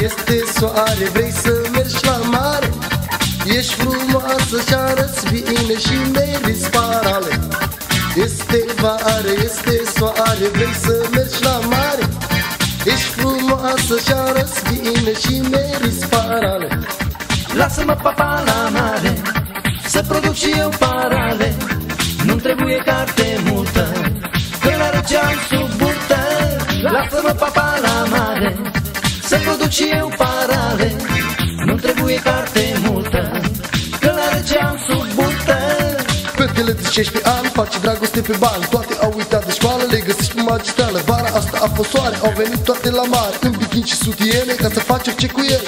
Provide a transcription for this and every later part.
este soare, vrei să mergi la mare. Ești frumoasă și arăți bine și meriți parale. Este vară, este soare, vrei să mergi la mare. Ești frumoasă și arăți bine și meriți parale. Lasă-mă, papa, la mare, să produc și eu parale. Nu-mi trebuie carte multă, că la răceam sub burtă. Lasă-mă, papa, la mare, să produc și eu parale. Nu-mi trebuie carte multă, că la răceam sub burtă. Fetele de 16 ani face dragoste pe bani. Toate au uitat de școală, le găsești pe magistrală. Vara asta a fost soare, au venit toate la mare, în bikini și sutiene, ca să faci orice cu ele.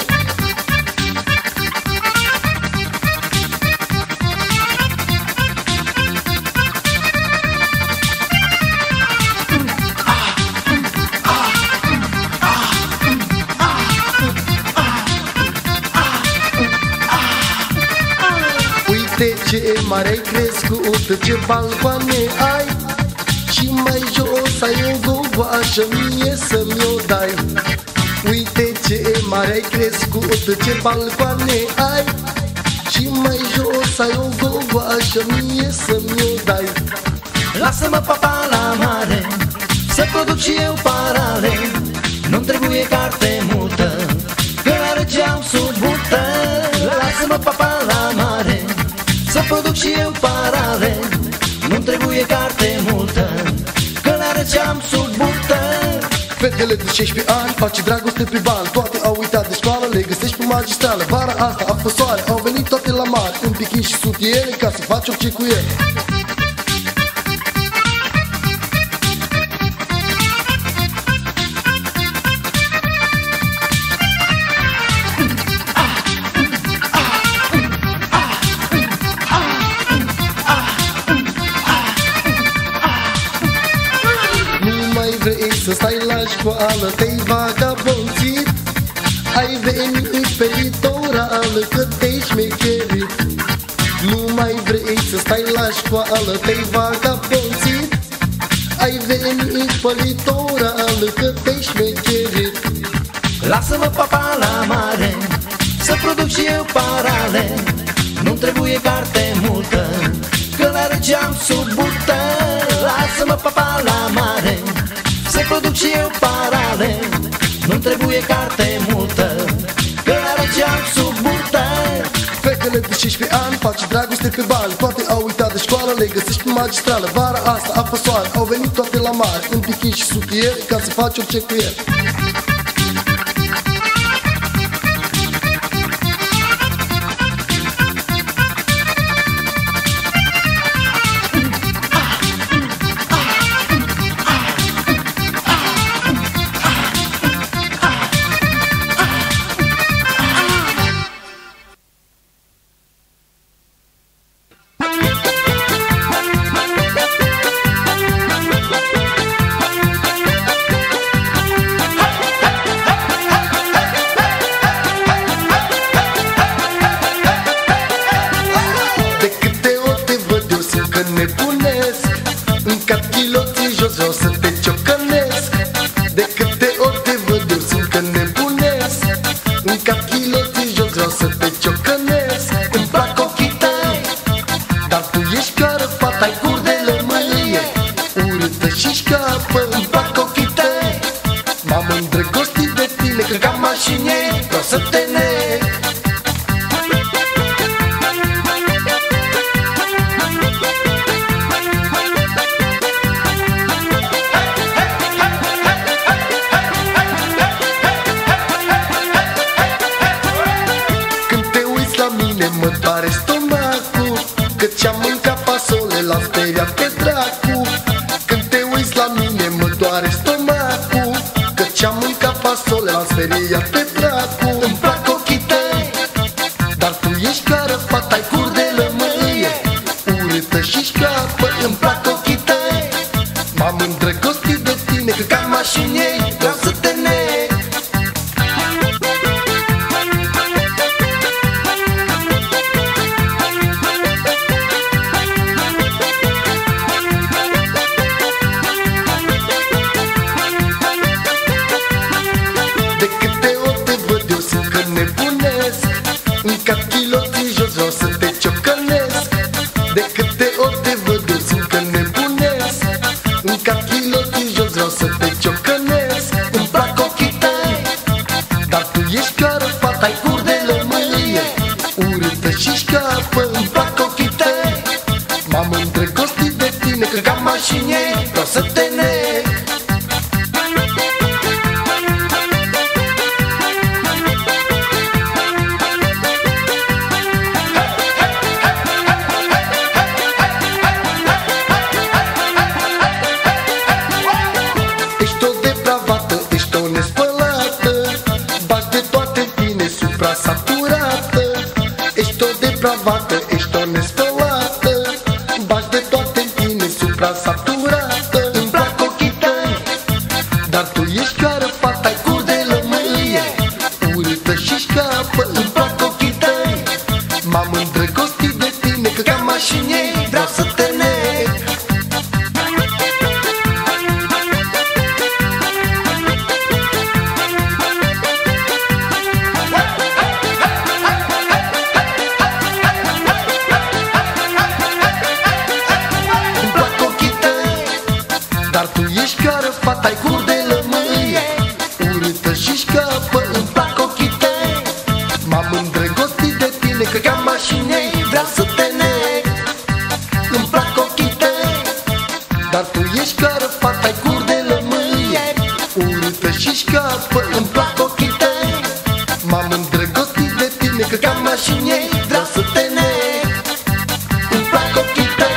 Uite ce mare ai crescut, ce balcoane ai, și mai jos ai o gogoașă, mie să-mi o dai. Uite ce mare ai crescut, ce balcoane ai, și mai jos ai o gogoașă, mie să-mi o dai. Lasă-mă, papa, la mare, să produc și eu parale. Nu-mi trebuie carte multă, că la răceam sub burtă. Lasă-mă, papa, la mare, să produc și eu parale. Nu-mi trebuie carte multă, că la răceam sub burtă. Fetele de 16 ani face dragoste pe bani. Toate au uitat de școală, le găsești pe magistrală. Vara asta a fost soare, au venit toate la mare, în bikini și sutiene, ca să faci orice cu ele. Vrei să stai la școală, te-ai vagabonțit. Ai venit pe litoral, că te-ai șmecherit. Nu mai vrei să stai la școală, te-ai vagabonțit. Ai venit pe litoral, că te-ai șmecherit. Lasă-mă, papa, la mare, să produc și eu parale. Nu-mi trebuie carte multă, că la răceam sub burtă. Lasă-mă, papa, la mare, să produc și eu parale. Nu-mi trebuie carte multă, că la răceam sub burtă. Fetele de 16 ani face dragoste pe bani. Toate au uitat de școală, le găsești pe magistrală. Vara asta a fost soare, au venit toate la mare, în bikini și sutiene, ca să faci orice cu ele. M-am îndrăgostit de tine, că ca mașinei vreau să te neg. Când te uiți la mine mă doare stomacul, că ți-am mâncat fasole, l-am speriat pe dracu. Când te uiți la mine mă doare stomacul, că ți-am mâncat fasole, l-am speriat pe dracu. Îmi plac ochii tăi, dar tu ești clară, fata-i cur de lămâie, urâtă și șcapă. Îmi plac ochii tăi, m-am îndrăgostit de tine, că ca mașini ei vreau să te neg. De câte ori te văd mașinii vreau să te nec. Ești o depravată, ești o nespălată, bagi de toate în tine, supra-saturată. Ești o depravată, ești o nespălată, bagi de toate în tine, supra-saturată. Îmi plac ochii tăi, dar tu ești chiar fata-i cur de lămâie, urâtă și șcapă. îmi plac ochii tăi, M-am îndrăgostit de tine, că ca mașinii vreau să te nec. îmi plac ochii tăi, dar tu ești chiar fata-i cur de lămâie, urâtă și șcapă. Îmi plac ochii tăi, M-am îndrăgostit de tine, că ca mașinii vreau să te nec. Îmi plac ochii tăi, dar tu ești chiar fata-i cur de lămâie, urâtă și șcapă. îmi plac ochii tăi, M-am îndrăgostit de tine, că ca mașinii vreau să te nec. Îmi plac ochii tăi.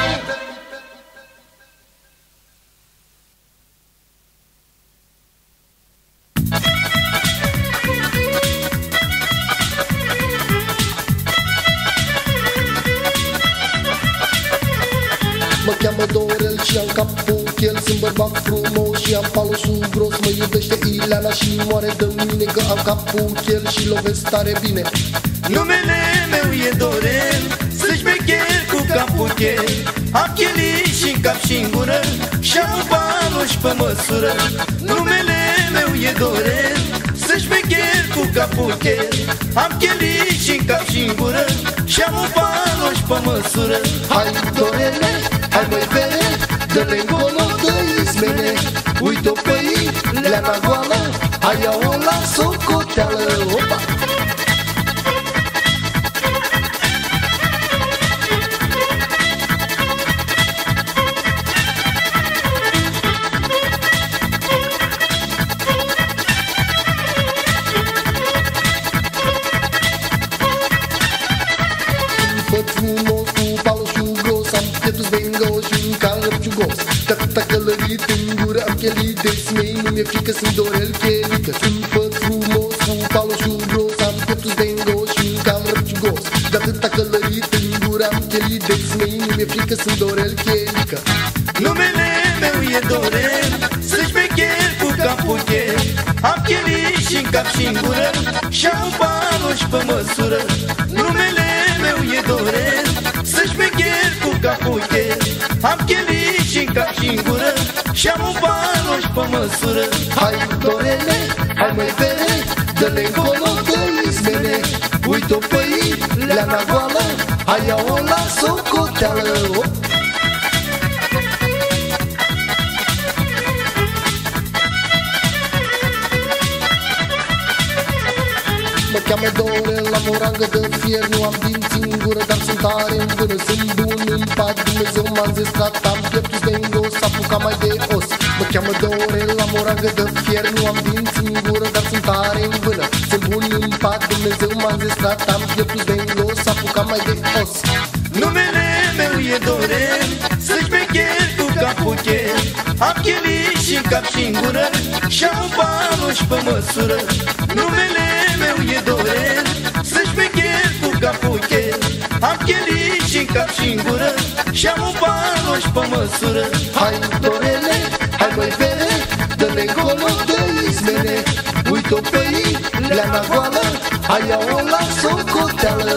Mă cheamă Dorel și am capul chel, sunt bărbat frumos și am palosul gros. Mă iubește Ileana și moare de mine, că am capul chel și lovesc tare bine. Numele meu e Dorel, să-și mecher cu capul chel. Am chelii și în cap și în gură și am un paloș pe măsură. Numele meu e Dorel, să-și mecher cu capul chel. Am chelii și în cap și în gură și am un paloș pe măsură. Hai Dorele, hai măi vere, dă-le încolo, dă-i smene. Uite-o pe Ileana goală, hai ia-o la socoteală. Opa! Făt frumos cu paloșul gros, am pieptul zbengos și un cal răpciugos. De atâta călărit în gură am chelit de smei, nu mi-e frică, sunt Dorel chelică. Sunt făt frumos cu paloșul gros, am pieptul zbengos și un cal răpciugos. De atâta călărit în gură am chelit de smei, nu mi-e frică, sunt Dorel chelică. Numele meu e Dorel, să-și mecher cu capul chel. Am chelii și în cap și în gură și am un paloș pe măsură. Numele meu e Dorel, să-și mecher cu capul chel. Am chelii și în cap și în gură și am un paloș pe măsură. Hai Dorele, hai măi vere, dă-le încolo, dă-i smene. Uite-o pe Ileana goală, hai ia-o la socoteală. Mă cheamă Dorel, la morangă de fier, nu am dinți în gură, dar sunt tare în vână. Sunt bun în pat, Dumnezeu m-a înzestrat, am pieptul zbengos, apucat mai de os. Mă cheamă Dorel, la morangă de fier, nu am dinți în gură, dar sunt tare în vână. Sunt bun în pat, Dumnezeu m-a înzestrat, am pieptul zbengos, apucat mai de os. Numele meu e Dorel, să-și mecher cu capul chel. Am chelii și în cap și în gură și am un paloș pe măsură. Numele meu e Dorel, să-și mecher cu capul chel. Am chelii și în cap și în gură și am un paloș pe măsură. Hai Dorele, hai măi vere, dă-le încolo, dă-i smene. Uite-o pe Ileana goală, hai ia-o la socoteală.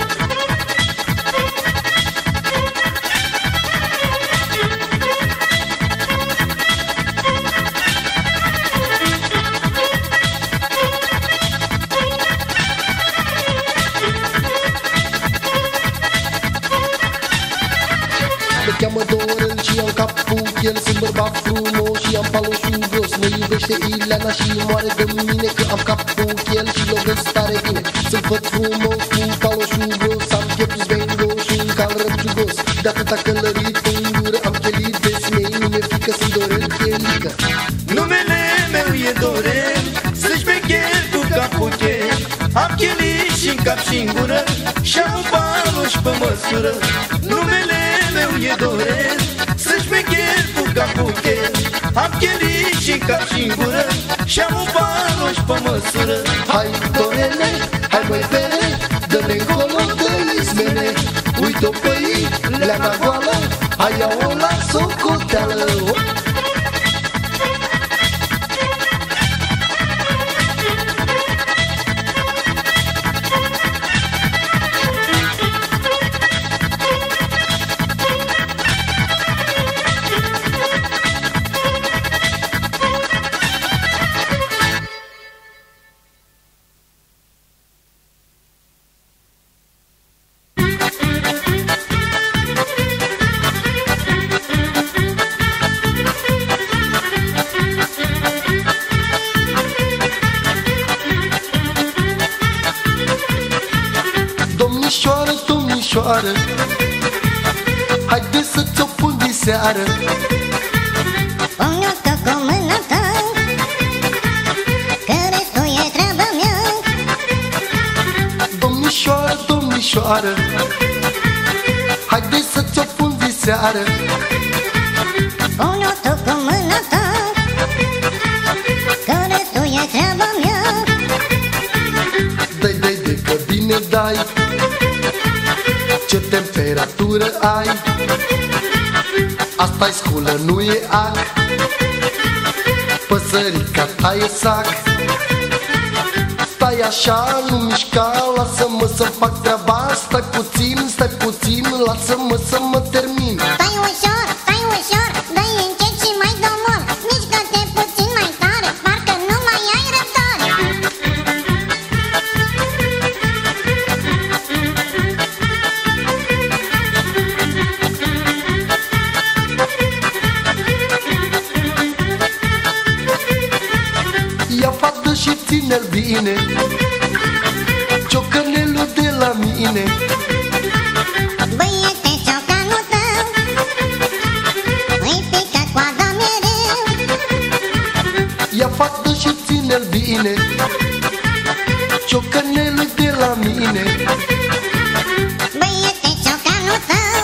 Mă cheamă Dorel și am capul chel, sunt bărbat frumos și am paloșul gros. Mă iubește Ileana și moare de mine, că am capul chel și lovesc tare bine. Sunt făt frumos cu paloșul gros, am pieptul zbengos și un cal răpciugos. De atâta călărit în gură am chelit de smei, că sunt Dorel Pielică. Numele meu e Dorel, să-și becher cu capuche. Am chelit și-n cap și-n gură și-am un paloș pe măsură. Numele meu e Dorel, să-și becher cu capuche. Am chelit și-n cap și-n gură și-am un paloș pe măsură. Hai Dorele, hai băi fere, dă-ne încolo de izmene. Uite-o pe ei, leana goală, hai ia-o la socoteală. Domnișoară, domnișoară, haide să ți-o pun diseară. Pune-o tot cu mâna ta, că restul e treaba mea. Domnișoară, domnișoară, haide să ți-o pun diseară. Pune-o tot cu mâna ta, că restul e treaba mea. Dai, dai, dai, că bine dai. Ce temperatură ai? Asta-i sculă, nu e ac. Păsărica ta e sac. Stai așa, nu mișca, lasă-mă să fac treaba. Stai puțin, lasă-mă să mă termin. Stai ușor, dă-i încet și mai domor. Mișcă-te puțin mai tare, parcă nu mai ai răbdare. Ia fată și ține-l bine, ciocănelul de la mine. Băiete, ciocanul tău îi pică coada mereu. Ia fată și ține-l bine, ciocănelul de la mine. Băiete, ciocanul tău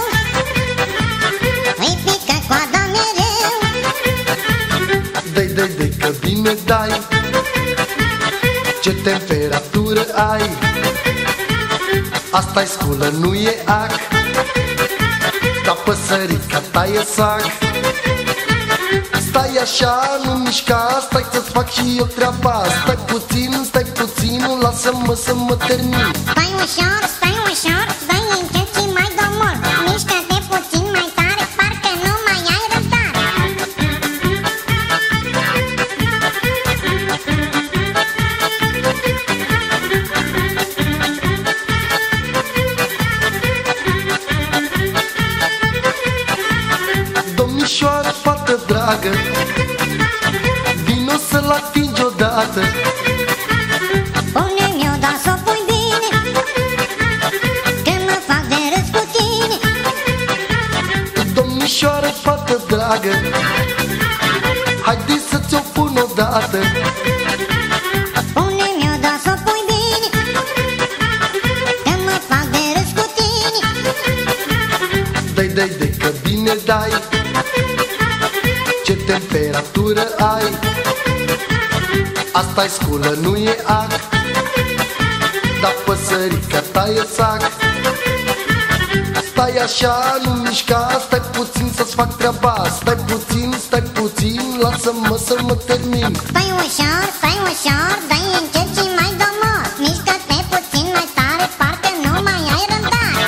îi pică coada mereu. Dai, dai, dai, că bine dai. Ce temperatură ai? Asta-i sculă, nu e ac. Dar păsărica ta e sac. Stai așa, nu mișca, stai să-ți fac și eu treaba. Stai puțin, lasă-mă să mă termin. Stai ușor, dă-i încet și mai domor. Mișcă-te puțin mai tare, parcă nu mai ai răbdare. Domnișoară, fată dragă, vino să-l atingi odată. Pune-mi-o, dar s-o pui bine, că mă fac de râs cu tine. Domnișoară, fată dragă, haide să ți-o pun odată. Pune-mi-o, dar s-o pui bine, că mă fac de râs cu tine. Dai, dai, dai, că bine dai. Ce temperatură ai? Asta-i sculă, nu e ac. Dar păsărica ta e sac. Stai așa, nu mișca, stai puțin să-ți fac treaba. Stai puțin, lasă-mă să mă termin. Stai ușor, dă-i încet și mai domor. Mișcă-te puțin mai tare, parcă nu mai ai răbdare.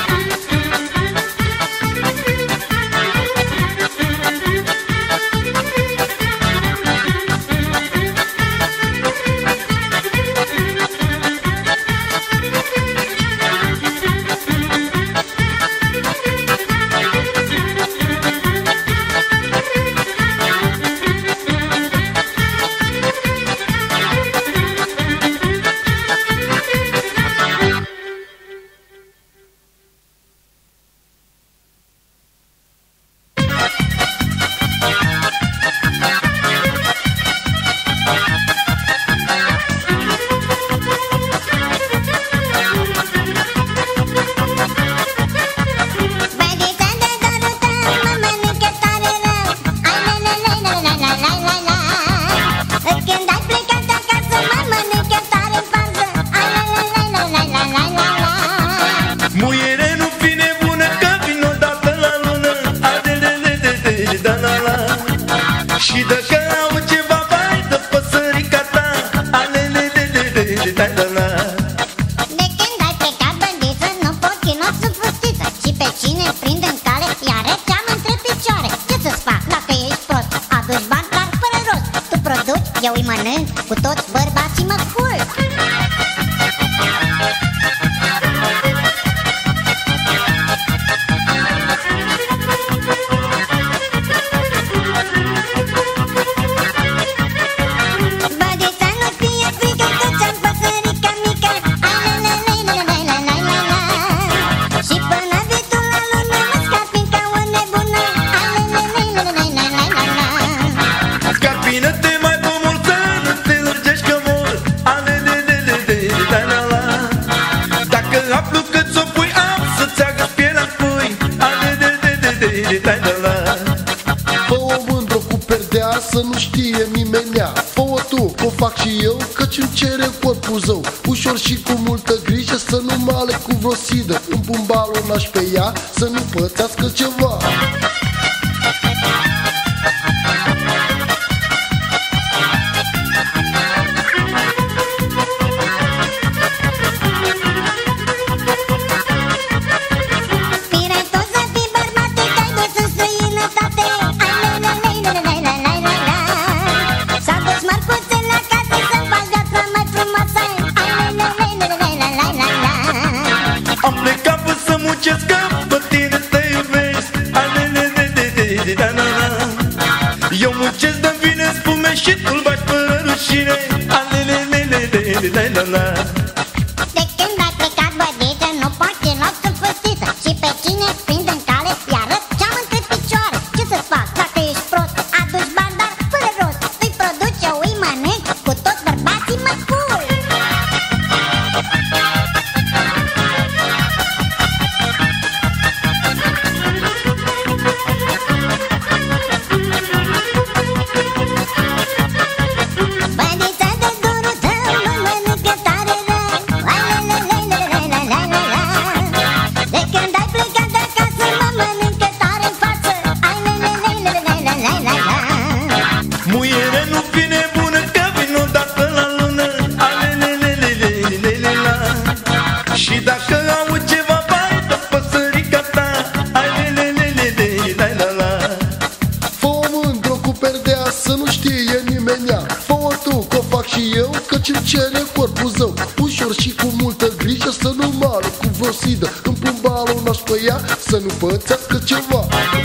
Și dacă au ceva bai de păsărica ta, ale-le-le-le-le-le-le-le-le. De când ai plecat, băndiță, nu pot ținut sub fustiță. Și pe cine prind în cale, iar răceam între picioare. Ce să-ți fac dacă ești prost? Aduci bani, dar fără rost. Tu produci, eu îi mănânc, cu toți bărbații mă culc. Fă-o mândră cu perdea să nu știe nimenea. Fă-o tu, o fac și eu, căci îmi cere corpul zău. Ușor și cu multă grijă, să nu male cu vreo sidă. Îmi pun balonaș pe ea, să nu pățească ceva. Am plecat până să muncesc, că pe tine te iubesc. Eu muncesc de vine spume și tu-l bagi fără rușine. De când ai plecat, bădiță, nu pot ținut sub fustiță. Și pe cine prind în cale, iar răceam între picioare. Ce să-ți fac dacă ești prost? Aduci bani, dar fără rost. Îi produci, eu îi mănânc, cu toți bărbații mă culc. Bădița de dorul tău mă mănâncă tare rău. De când ai plecat de acasă, mă mănâncă tare în față. Muiere nu vine bună, că vin odată la lună. Și dacă au ceva bai de păsărica ta, Fă-o mândră cu perdea să nu știe nimenea. Fă-o tu, că fac și eu, căci îmi cere corpul zău. Ușor și cu multă grijă, să nu male cu vreo sidă. Îmi pun balonaș pe ea, să nu pățească ceva.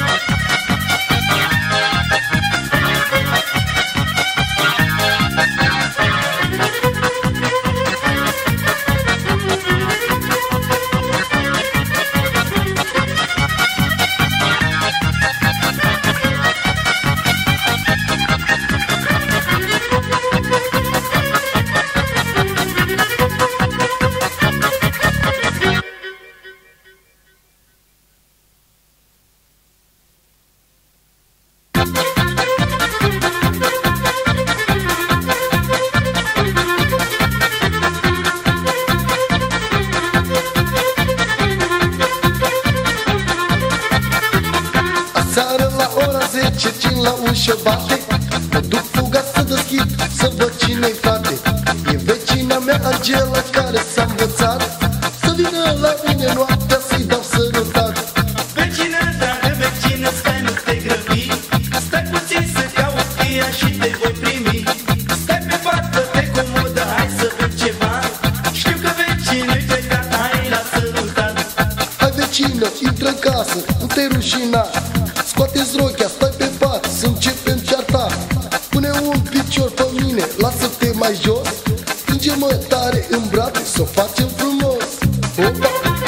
Seară la ora 10, cin la ușă bate. Mă duc fuga să deschid, să văd cine-i frate. E vecina mea Angela, care s-a învățat să vină la mine noaptea să-i dau sărutat. Vecină, dragă vecină, stai, nu te grăbi. Stai puțin să caut cheia și te voi primi. Stai pe fată, pe comodă, hai să văd ceva. Știu că vecină-i plecat, hai la sărutat. Hai vecină, intră în casă, nu te rușina. Scoate-ți rochia, stai pe pat, să începem cearta. Pune un picior pe mine, lasă-te mai jos. Strânge-mă tare în brațe, s-o facem frumos. Opa!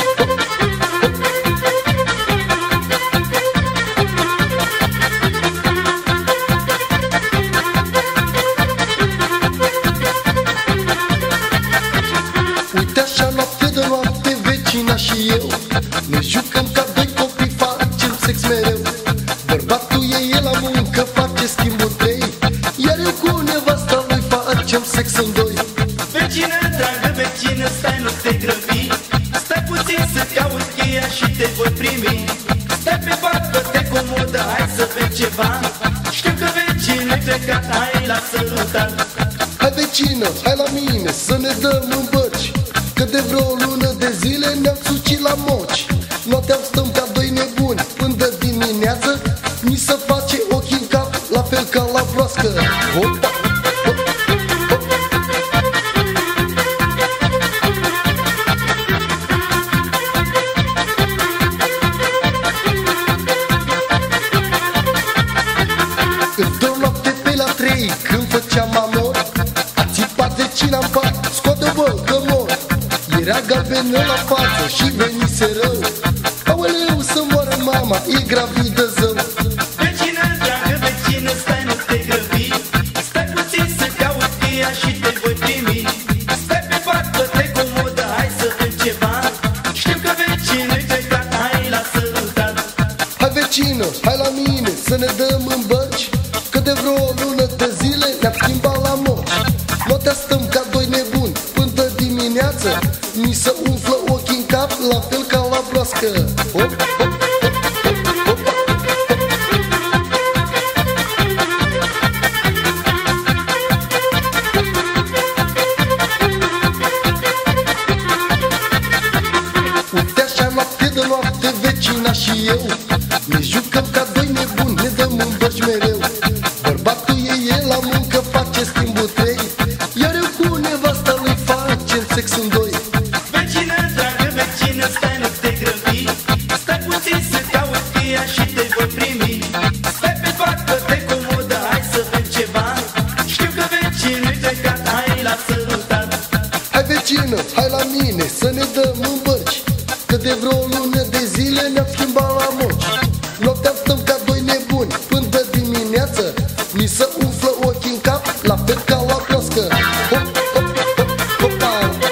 Uite așa noapte de noapte, vecina și eu ne jucăm ca doi copii, facem sex mereu. Bărbatul e la muncă, face schimbul 3, iar eu cu nevasta lui facem sex în 2. Vecină, dragă vecină, stai, nu te grăbi. Stai puțin să caut cheia și te voi primi. Stai pe pat, fă-te comodă, hai să vezi ceva. Știu că vecină plecat, hai la sărutat. Hai vecină, hai la mine să ne dăm în bărci, că de vreo lună de zile ne-am sucit la moci. Noaptea stăm ca doi nebuni până de dimineață, ni se face ochii în cap la fel ca la broască. Opa! Într-o noapte pe la 3, când făceam amor, a țipat vecina-n pat, scoate bă, că mor. Era galbenă la față și venise rău. Aoleu, să moară mama, e gravidă zău. Vecină, dragă vecină, stai, nu te grăbi, stai puțin să caut ea și te voi primi. Stai pe pat, fă-te comodă, hai să bem ceva, știu că vecină-i plecat, hai la sărutat. Hai vecină, hai la mine să ne dăm în bărci, că de vreo lună de zile ne-am schimbat la moci. Noaptea stăm ca doi nebuni până de dimineață, mi se umflă ochii în cap la fel ca la broască. Hop, hop, hop, hop, hop. Uite așa noapte de noapte vecina și eu ne jucăm ca doi nebuni, ne dăm în bărci mereu. Bărbatul e la muncă, face schimbul 3, iar eu cu nevasta lui facem sex în doi. Vecină, dragă vecină, stai, nu te grăbi, stai puțin să caut ea și te voi primi. Stai pe pat, fă-te comodă, hai să bem ceva, știu că vecinul-i plecat, hai la sărutat. Hai vecină, hai la mine să ne dăm în bărci, că de vreo lună de zile ne-am schimbat la moci. Noaptea stăm ca doi nebuni până de dimineață, mi se umflă ochii în cap la fel ca la broască. Hop, hop, hop, hopa.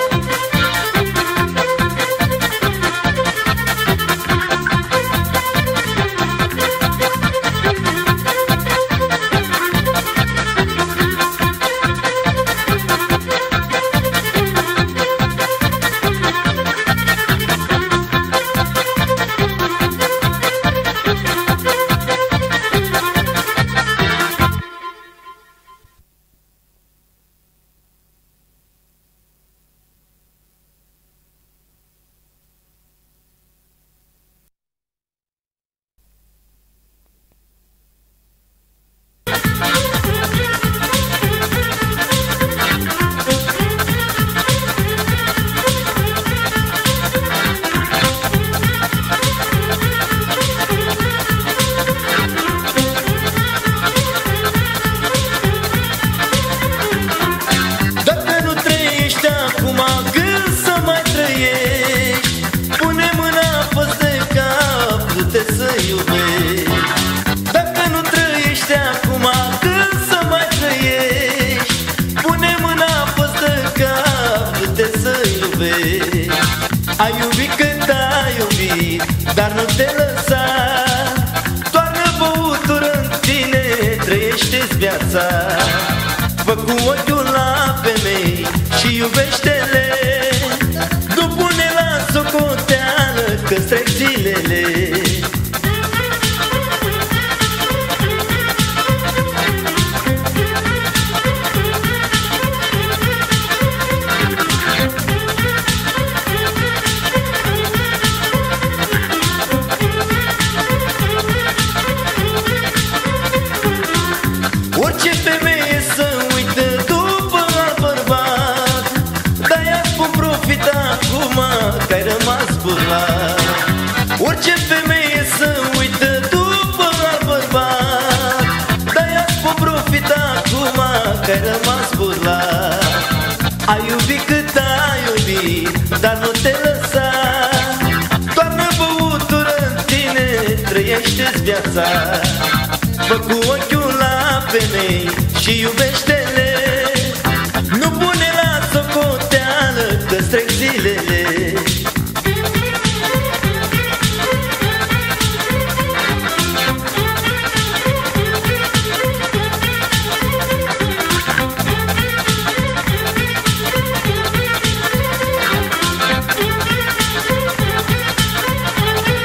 Dacă nu trăiești acum, când să mai trăiești, pune mâna peste cap, du-te să iubești. Dacă nu trăiești acum, când să mai trăiești, pune mâna peste cap, du-te să iubești. Ai iubit cât ai iubit, dar nu te lăsa, toarnă băutură în tine, trăiește-ți viața. Fă cu ochiul la femei și iubește-le, nu pune la socoteală că-ți trec zilele. Orice femeie să uită după alt bărbat, de-aia spun profita acum că ai rămas burlat. Orice femeie să uită după alt bărbat, de-aia spun profita acum că ai rămas burlat. Ai iubit cât ai iubit, dar nu te lăsa, toarnă băutură în tine, trăiește-ți viața. Fă cu ochiul la femei și iubește-le, nu pune la socoteală că-ți trec zilele.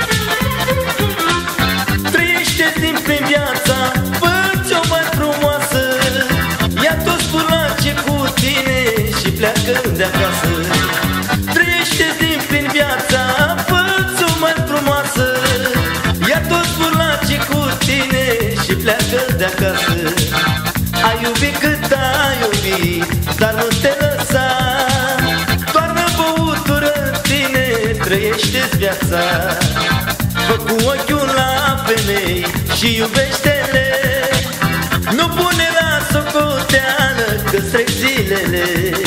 Trăiește timp prin viața, fă-ți-o mai frumoasă, de acasă. Trăiește din plin viața, fă-ți-o mai frumoasă. Ia toți burlacii cu tine și pleacă de acasă. Ai iubit cât ai iubit, dar nu te lăsa. Toarnă băutură în tine, trăiește-ți viața. Fă cu ochiul la femei și iubește-le. Nu pune la socoteală că-ți trec zilele.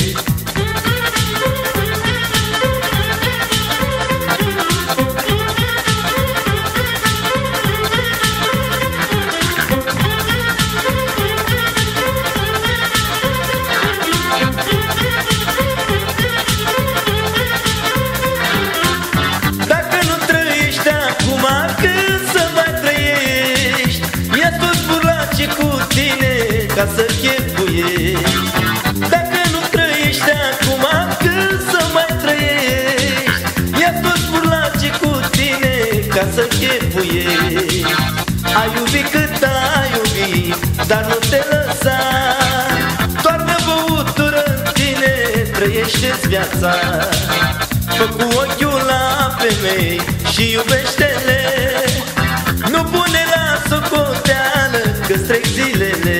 Dacă nu trăiești acum, când să mai trăiești? Ia toți burlacii cu tine ca să chefuiești. Dacă nu trăiești acum, când să mai trăiești? Ia toți burlacii cu tine ca să chefuiești. Ai iubit cât ai iubit, dar nu te lăsa. Toarnă băutură în tine, trăiește-ți viața. Fă cu ochiul la femei și iubește-le. Nu pune la socoteală că-ți trec zilele.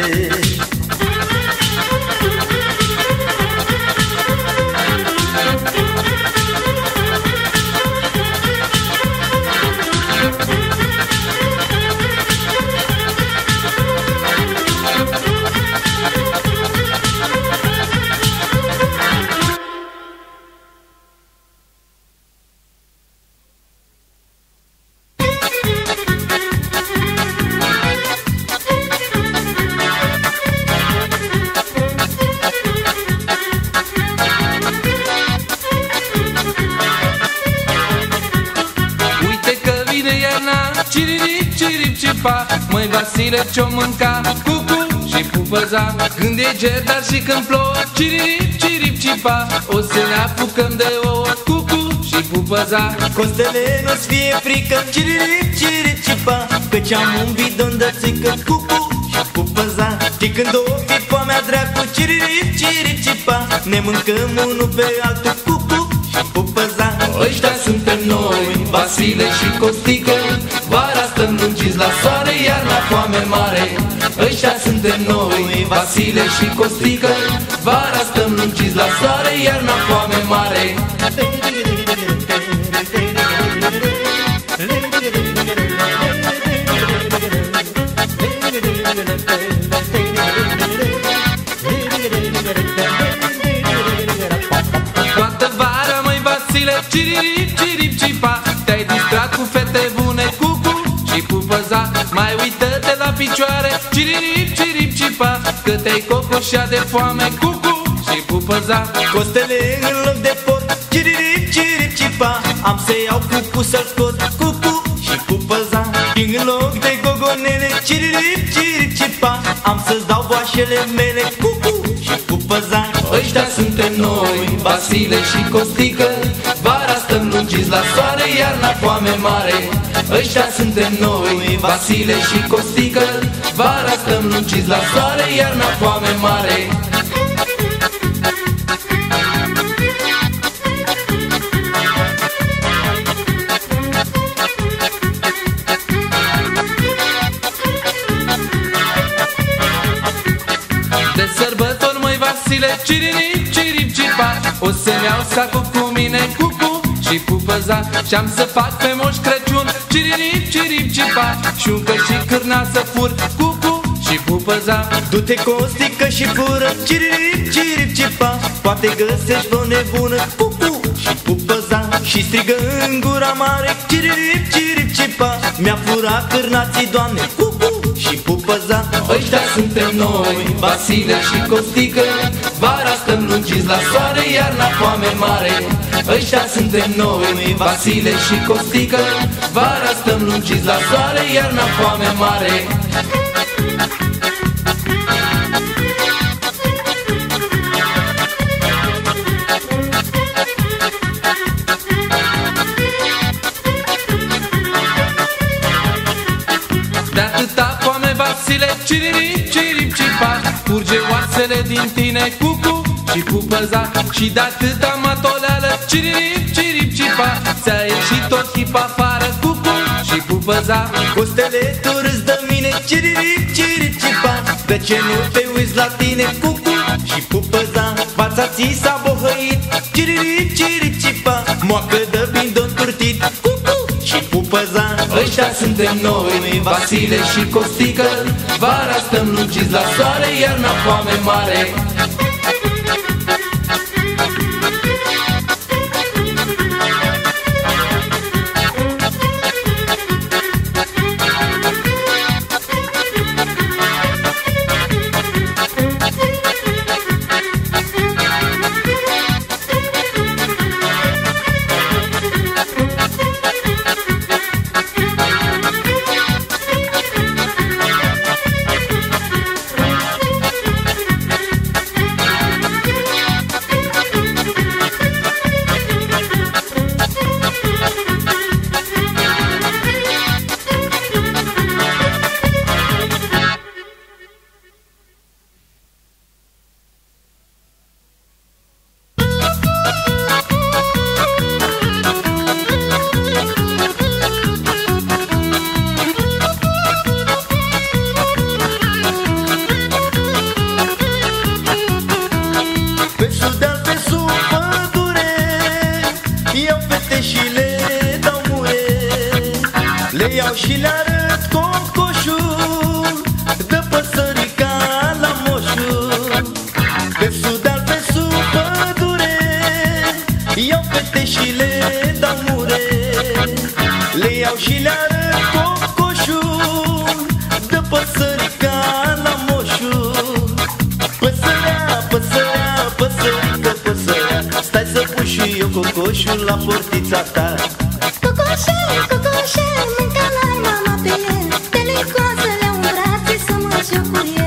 Cirip, cirip, cipa, măi Vasile ce-o mânca cucu și pupăza. Când e ger, dar și când plouă, cirip, cirip, cipa, o să ne apucăm de ouă, cucu și pupăza. Costele nu-ți fie frică, cirip, cirip, cipa, căci am un bidon de țică, cucu și pupăza. Și când o fi foamea dracu, cirip, cirip, cipa, ne mâncăm unul pe altul, cucu și pupăza. Ăștia suntem noi, Vasile și Costică, vara stăm lungiți la soare, iarna foame mare. Ăștia suntem noi, Vasile și Costică, vara stăm lungiți la soare, iarna foame mare. Toată vara, măi Vasile, cirip, cirip, cipa, te-ai distrat cu fete bune, cucu și pupăza. Mai uită-te la picioare, cirip, cirip, cipa, că te-ai cocoșat de foame, cucu și pupăza. Costele în loc de pot, cirip, cirip, cipa, am să iau cucu să-l scot, cucu și pupăza. Și în loc de gogonele, cirip, cirip, cipa, am să-ți dau boașele mele, cucu și pupăza. Ăștia suntem noi, Vasile și Costică, vara stăm lungiți la soare, iarna foame mare. Ăștia suntem noi, Vasile și Costică, vara stăm lungiți la soare, iarna foame mare. De sărbători, măi Vasile, cirip, cirip, cipa, o să-mi iau sacul cu mine, cucu și pupăza. Și-am să fac pe Moș Crăciun, cirip, cirip, cipa, șuncă și cârna să fur, cucu și pupăza. Du-te Costică și fură, cirip, cirip, cipa, poate găsești vreo nebună, cucu și pupăza. Și strigă în gura mare, cirip, cirip, cipa, mi-a furat cârnații, Doamne, cucu și pupăza. Ăștia suntem noi, Vasile și Costică, vara stăm lungiți la soare, iarna foame mare. Ăștia suntem noi, Vasile și Costică, vara stăm lungiți la soare, iarna foame mare. De atâta foame, Vasile, cirip, cirip, cipa, curge oasele din tine, cucu și pupăza. Și de atâta matoleală, cirip, cirip, cipa, ți-a ieșit tot chip afară, cucu și pupăza. Costeletul râs de mine, cirip, cirip, cipa, de ce nu te uiți la tine, cucu și pupăza? Fața ți s-a bohăit, cirip, cirip, cipa, moacă de bindon curtit, cucu și pupăza. Ăștia suntem noi, Vasile și Costică, vara stăm luciți la soare, iarna foame mare. Și le arăt cocoșul de păsărica la moșul. Pe sudal, pe sub pădure, iau fete și le dau mure. Le iau și le arăt cocoșul de păsărica la moșul. Păsărea, păsărea, păsărică, păsărea, stai să pun și eu cocoșul la portița ta. Cocoșel, cocoșel, mânca la mama pe el, delicoasele în brațe să mă joc cu el.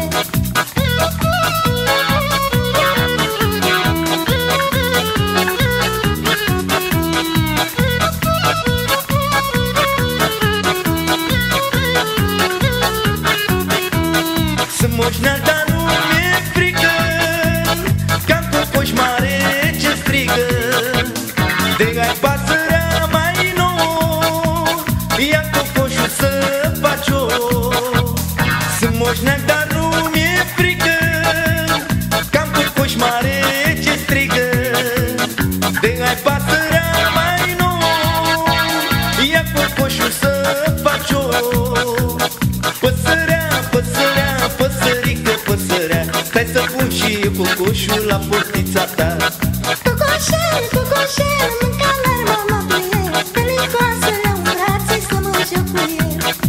Sunt moșneal, dar nu mi-e frică, ca-n cocoș mare ce strigă. De ai pasărea mai nouă, ia cocoșul să faci o. Sunt moșneal, dar nu mi-e frică, ca-n cocoș mare ce strigă. De ai pasărea mai nouă, ia cocoșul să faci o. Păsărea, păsărea, păsărică, păsărea, stai să pun și eu cocoșul la portița ta. Cocoșel, cocoșel, mânca la mama pe el, delicoasele în brațe să mă joc cu el.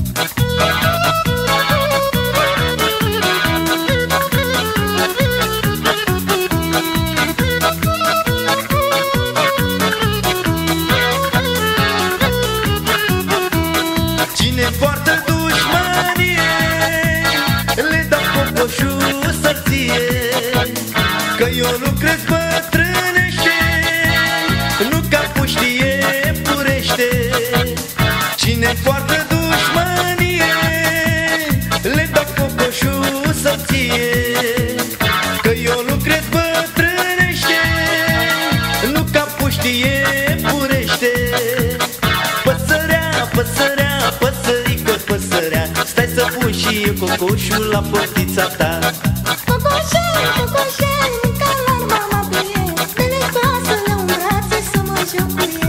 Cine poartă dușmanie, le dau cocoșul să ție, că eu lucrez bătrânește, nu ca puștie purește. Cine poartă dușmanie, le dau cocoșul să ție, că eu lucrez bătrânește, nu ca puștie purește. Păsărea, păsărea, păsărică, păsărea, stai să pun și eu cocoșul la portița ta. Cocoșel, cocoșel, mânca la mama pe el, delicoasele în brațe să mă joc cu el.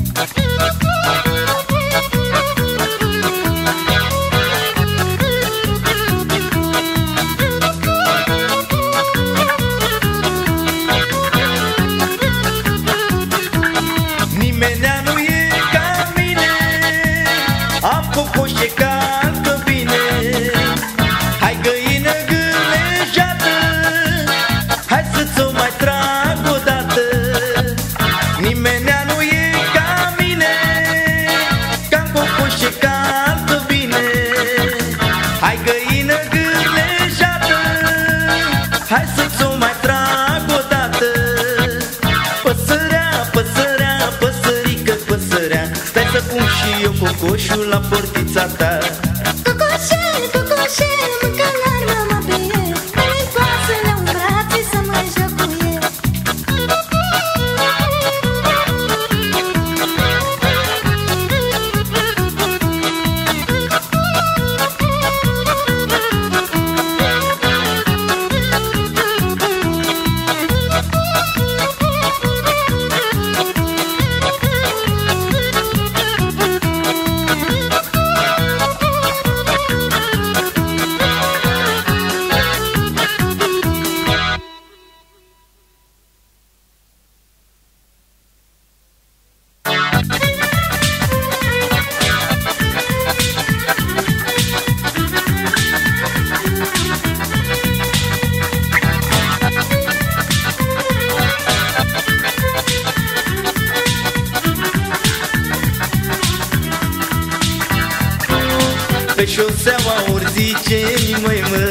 Nimenea nu e ca mine, am cocoș ce calcă bine. Hai găină gâlejată, hai să-ți o mai trag odată. Nimenea nu e ca mine, că-am cocoș ce calcă bine. Hai găină gâlejată, hai să-ți o mai trag odată. Păsărea, păsărea, păsărică, păsărea, stai să pun și eu cocoșul la portița ta. Cocoșel, cocoșel, mânca la mama pe el, delicoasele în brațe să mă joc cu el. șoseaua ori zice măi mă,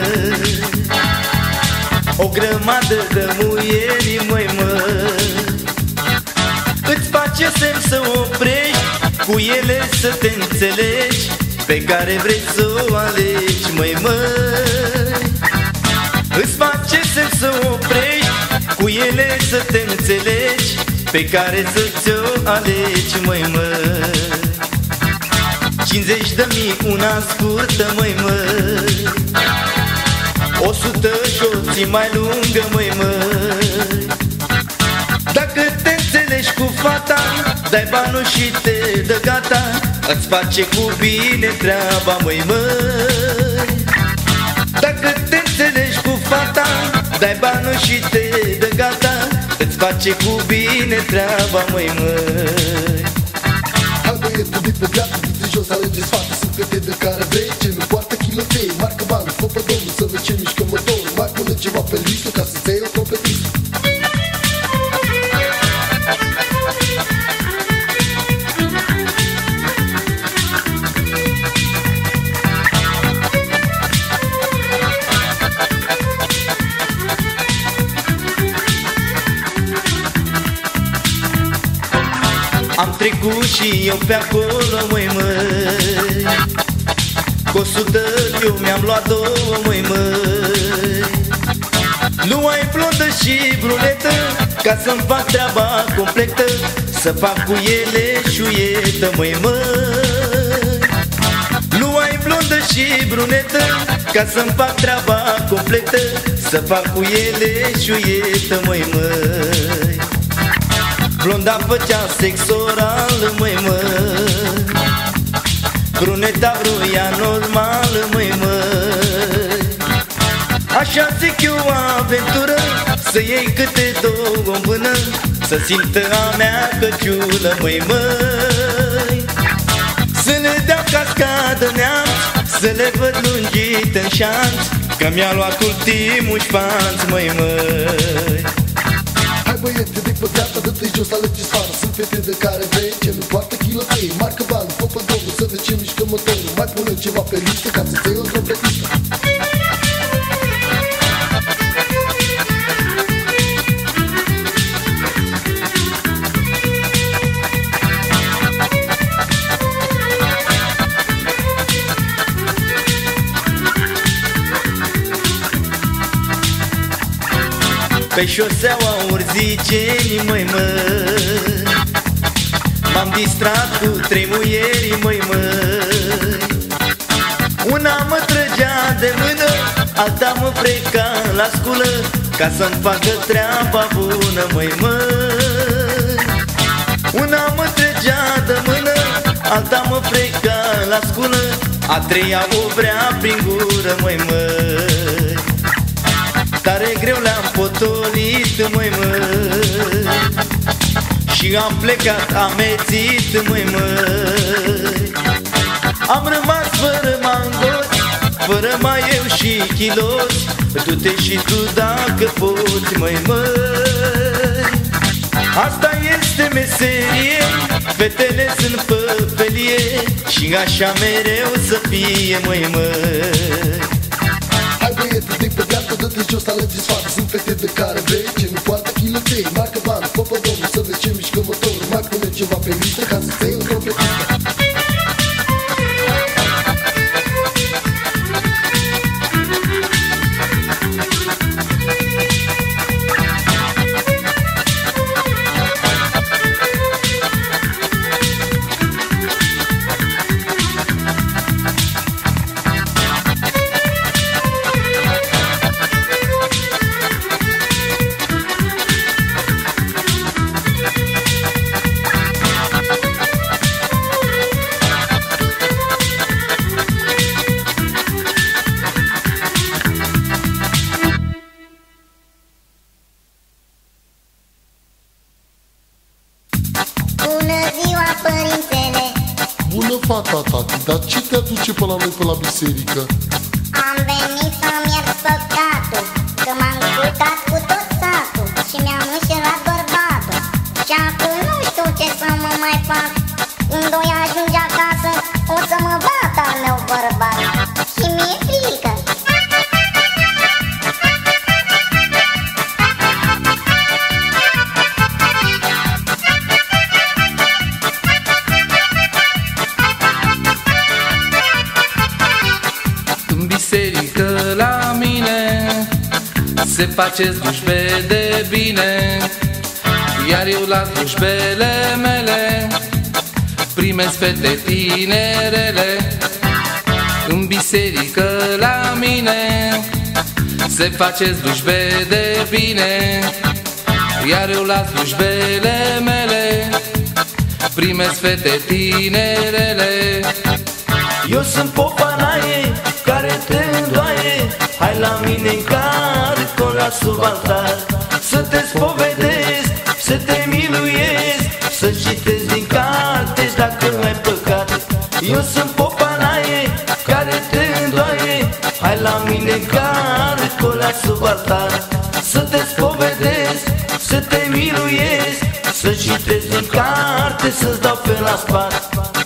o grămadă de muieri măi mă, îți face semn să oprești, cu ele să te înțelegi, pe care vrei să o alegi măi măi. Îți face semn să oprești, cu ele să te înțelegi, pe care să ți-o alegi măi măi. 50.000 una scurtă măi măi, 100 și mai lungă măi măi. Dacă te înțelegi cu fata, dai banul și te dă gata, îți face cu bine treaba măi măi. Dacă te înțelegi cu fata, dai banul și te dă gata, îți face cu bine treaba măi măi. Hai băietul de pe dreapta, du-te jos, alegeți fata. Sunt fete de care vrei, ce nu poartă chilotei. Marcă bani, fă pe domnul, să vezi ce mișcă motorul. Mai pune ceva pe listă, ca să-ți iei o trompetistă. Am trecut și eu pe acolo, măi măi, cu 100 eu mi-am luat 2, măi măi. Luai blondă și brunetă, ca să-mi fac treaba completă, să fac cu ele șuietă, măi măi. Luai blondă și brunetă, ca să-mi fac treaba completă, să fac cu ele șuietă, măi măi. Blonda făcea sex oral, măi măi, bruneta vroia normal, măi măi. Așa zic eu aventură, să iei câte 2 în vână, să simtă a mea căciulă, măi măi. Să le dea cascadă neamț, să le văd lungit în șanț, că mi-a luat ultimul șpanț, măi măi. Hai băiete de pe dreapta, dă-te jos, alegeți fata. Sunt fete de care vrei, ce nu poartă chilotei. Marcă bani, fă pe domnul, să vezi ce mișcă motorul. Mai pune ceva pe listă, ca să-ți iei o trompetistă. Pe șoseaua ori zice măi măi, m-am distrat cu 3 muieri măi măi. Una mă trăgea de mână, alta mă freca la sculă, ca să-mi facă treaba bună măi măi. Una mă trăgea de mână, alta mă freca la sculă, a treia o vrea prin gură măi măi. Tare greu le-am potolit, măi măi, și am plecat amețit, măi măi. Am rămas fără mangoți, fără mai eu și chiloți, du-te și tu dacă poți, măi măi. Asta este meserie, fetele sunt pe felie, și așa mereu să fie, măi măi. Hai băiete de pe dreapta, dă-te jos, alegeți fata. Sunt fete de care vrei, ce nu poartă chilotei. Marcă bani, fă pe domnul, să vezi ce mișcă motorul. Mai pune ceva pe listă, ca să-ți iei o trompetistă. Fata, tati, dar ce te aduce pe la noi pe la biserică? Am venit să-mi iert păcatul, că m-am culcat cu tot satul și mi-am înșelat bărbatul. Și acum nu știu ce să mă mai fac. Când doi ajunge acasă, o să mă bată al meu bărbat. Se face slujbe de bine, iar eu la slujbele mele primesc fete tinerele în biserică la mine. Se face slujbe de bine, iar eu la slujbele mele primesc fete tinerele. Eu sunt popanaie care te îndoaie, hai la mine în care con la sub altar, să te spovedesc, să te miluiesc, să citesc din carte dacă ai păcat. Eu sunt popanaie care te îndoaie, hai la mine în care con la sub altar, să te spovedesc, să te miluiesc, să citesc din carte, să-ți dau pe la spate.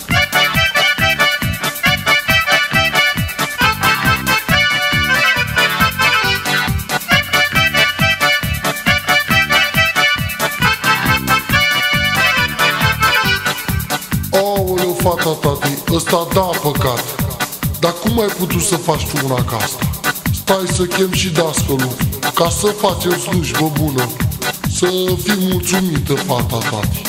Aoleu, fata, tati, ăsta da păcat. Dar cum ai putut să faci tu una ca asta? Stai să chem și dascălul, ca să facem slujbă bună, să fii mulțumită, fata, tati.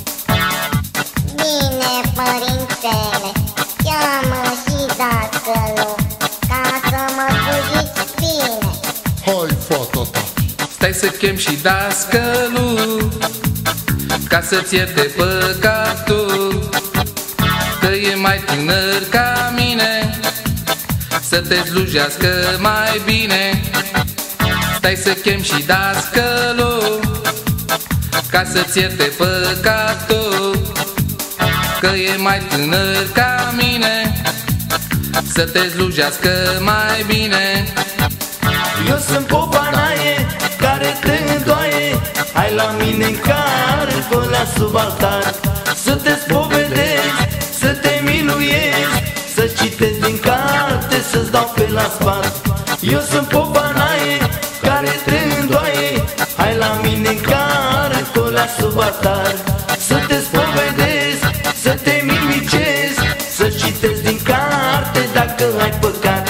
Bine, părintele, cheamă și dascălul, ca să mă slujiți bine. Hai, fata, tati. Stai să chem și dascălul, ca să-ți ierte păcatul, că e mai tânăr ca mine, să te slujească mai bine. Stai să chem și dascălul, ca să-ți ierte păcatul, că e mai tânăr ca mine, să te slujească mai bine. Eu sunt popanaie care te îndoaie, hai la mine în care con la sub altar, să te spovedesc, să te miluiesc, să citesc din carte, să-ți dau pe la spate. Eu sunt popanaie care te îndoaie, hai la mine în care con la sub altar, să te spovedesc, să te miluiesc, să citesc din carte dacă ai păcat.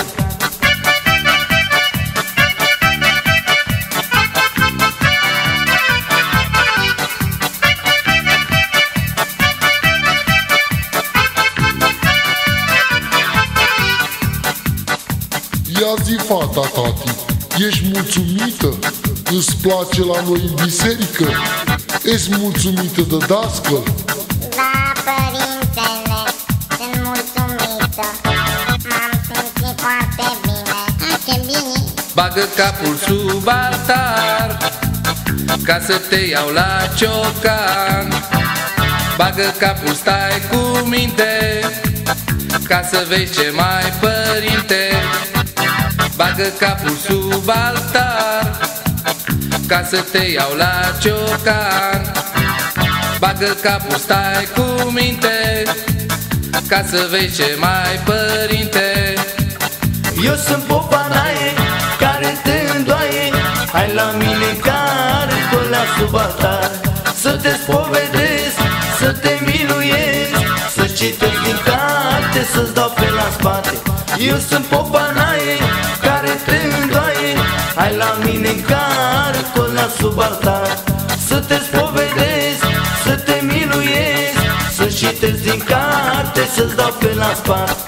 Ia zi, fata, tati, ești mulțumită? Îți place la noi în biserică? Ești mulțumită de dascăl? Da, părintele, sunt mulțumită, m-am simțit foarte bine. Ce bine! Bagă capul sub altar, ca să te iau la ciocan. Bagă capul, stai cu minte, ca să vezi ce mai părinte. Bagă capul sub altar, ca să te iau la ciocan. Bagă capul, stai cu minte, ca să vezi ce mai părinte. Eu sunt popanaie care te îndoaie, hai la mine care con la sub altar, să te spovedesc, să te miluiesc, să citesc din carte, să-ți dau pe la spate. Eu sunt popanaie care te îndoaie, hai la mine care con la sub altar, să te spovedesc, să te miluiesc, să citesc din carte, să-ți dau pe la spate.